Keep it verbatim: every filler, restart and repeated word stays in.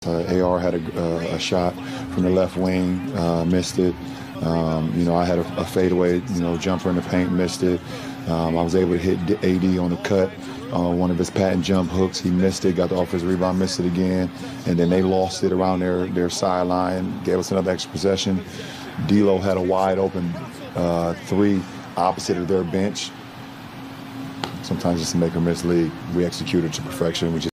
Uh, A R had a, uh, a shot from the left wing, uh, missed it. Um, you know, I had a, a fadeaway, you know, jumper in the paint, missed it. Um, I was able to hit A D on the cut. Uh, one of his patent jump hooks, he missed it, got the offensive rebound, missed it again, and then they lost it around their, their sideline, gave us another extra possession. D'Lo had a wide open uh, three opposite of their bench. Sometimes it's a make or miss league. We executed to perfection. We just